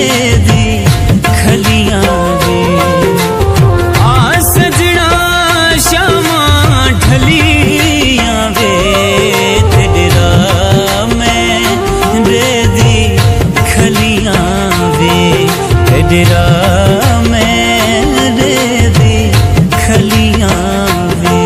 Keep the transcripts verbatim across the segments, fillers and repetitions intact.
दी खलियां वे। आ सजना शामा ढलियां वे तेरे राह में दे दी खलियां वे तेरे राह में दे दी खलियां वे।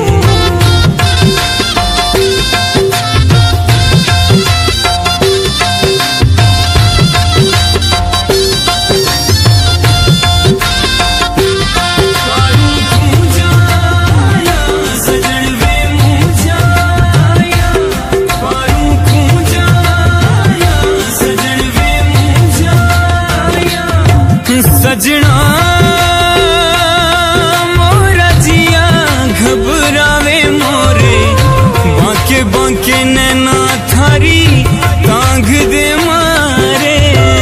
सजना मोरा जिया घबरावे मोरे बांके बांके नैना थारी तांग दे मारे।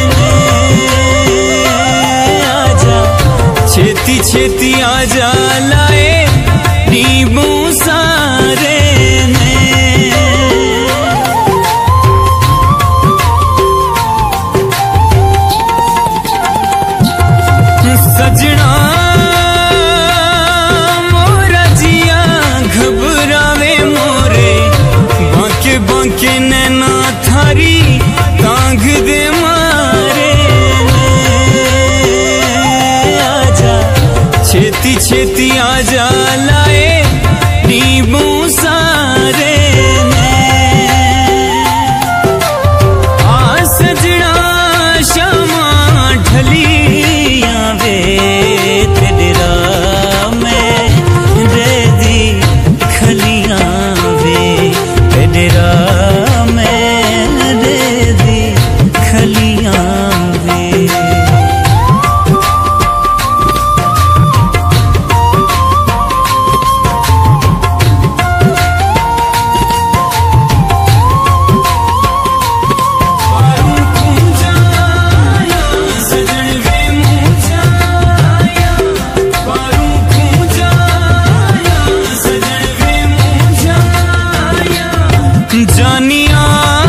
आजा छेती छेती आजा लाए नींबू सारे ने। सजना मोरा जिया घबरावे मोरे बांके बांके नैना थारी तांग दे मारे। आजा छेती छेती आजा लाए नींबू सारे ने। आ सजना शामा ढलियां वे तेरे राह में दे दी खलियां वे तेरे राह में दे दी खलियां वे। जानिया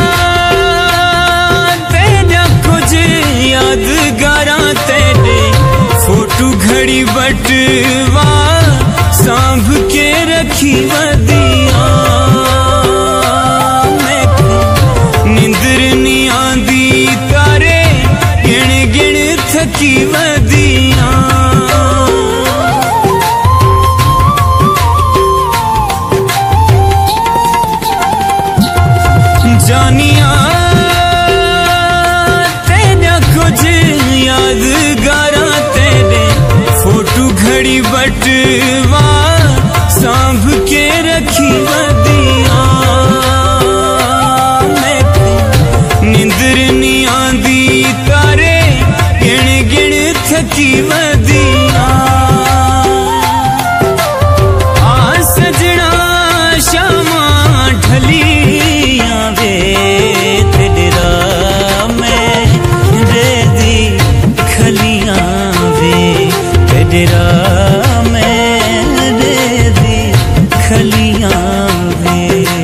तेरा कुछ यादगारा तेरे फोटो घड़ी बटवा सांभ के रखी वदिया। निंदर नहीं आंदी तारे गिण गिण थकी वदिया। जानिया तेरा कुछ यादगारा तेरे फोटो घड़ी बटवा सांभ के रखी वदिया। निंदर नहीं आंदी तारे गिण गिण थकी वदिया। आ सजना शामा ढलियां वे तेरे राह में दे दी खलियां वे तेरे राह में दे दी खलियां वे।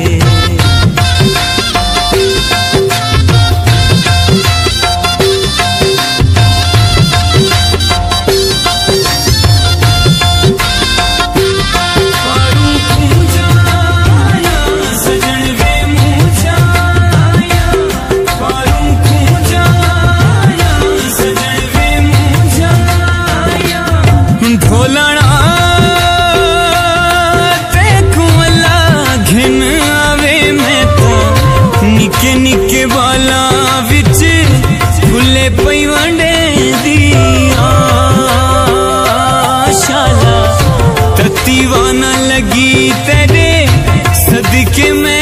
ढोलना ते कुमला घिन आवे मैं तो निके निके बाला विच फुले पई वंडे दिया। शाला तत्ती वाना लगी तेरे सदके में